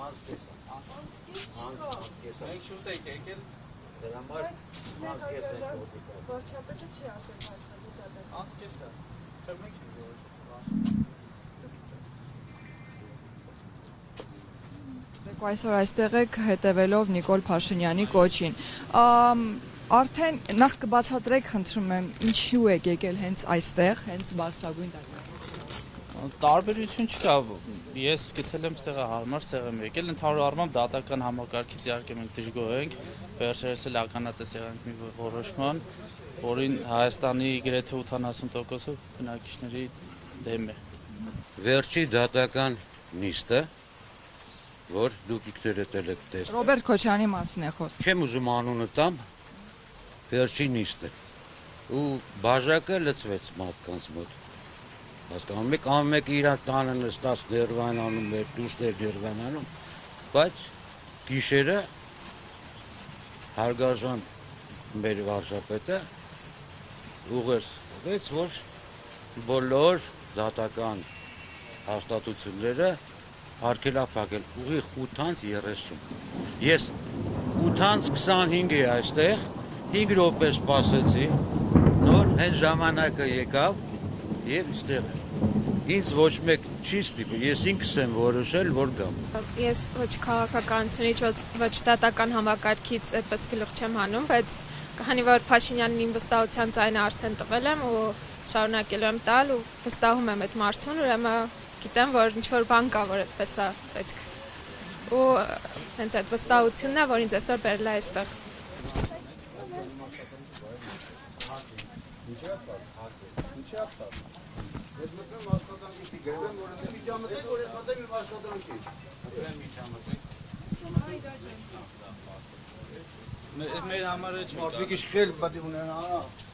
Մենք շուտ եք եկել։ Վարչապետը չի ասել հաշտելու դատական։ Անցկեսա։ Չէ, մենք ենք Դուք այսօր այստեղ եք հետևելով Նիկոլ Փաշինյանի կոչին։ Արդեն նախ կբացատրեք, խնդրում եմ, ինչու եք եկել հենց այստեղ, հենց Բարսագույն դատարան։ Տարբերություն չկա։ Ես գտել եմ ստեղը հարմար, ստեղ եմ եկել, ընդհանուր առմամբ դատական համակարգից իհարկե մենք դժգոհ ենք, վերջերս էլ ականատես եղանք մի որոշման, որին Հայաստանի գրեթե 80%-ը բնակիչների դեմ է։ Վերջի դատական նիստը, որ դուք իգներել եք տեսել։ Ռոբերտ Քոչյանի մասին է խոսքը։ Չեմ ուզում անունը տամ, վերջի նիստը։ Ու բաժակը լցվեց մարդկանց մոտ։ Հասկանում եք, ամեն իր տանը նստած դերվանանում էր, դուստեր դերվանանում, բայց գիշերը հարգարժան մեր վարչապետը ուղերձեց, որ բոլոր դատական հաստատությունները արգելափակել ուղիղ 8:30։ Ես 8:25 էի այստեղ, 5 րոպե սպասեցի, նոր հենց ժամանակը եկավ եւ այստեղ եմ։ Ինձ ոչ մեկ չի ստիպում, ես ինքս եմ որոշել, որ գամ։ Ես ոչ քաղաքականությունից, ոչ դատական համակարգից այդպես գլուխ չեմ հանում, բայց քանի որ Փաշինյանին իմ վստահության ձայնը արդեն տվել եմ ու շարունակելու եմ տալ ու վստահում եմ այդ մարդուն, ուրեմն գիտեմ, որ ինչ-որ բան կա, որ այդպես է պետք։ Ու հենց այդ վստահությունն է, որ ինձ այսօր բերել է այստեղ։ Ես մտնում աշխատանքի գրեմ, որ միջամտեք, որ ես մտեմ իմ աշխատանքի։ Մեր համար է չի։ Մարդիկ իշխել պետք ունենա։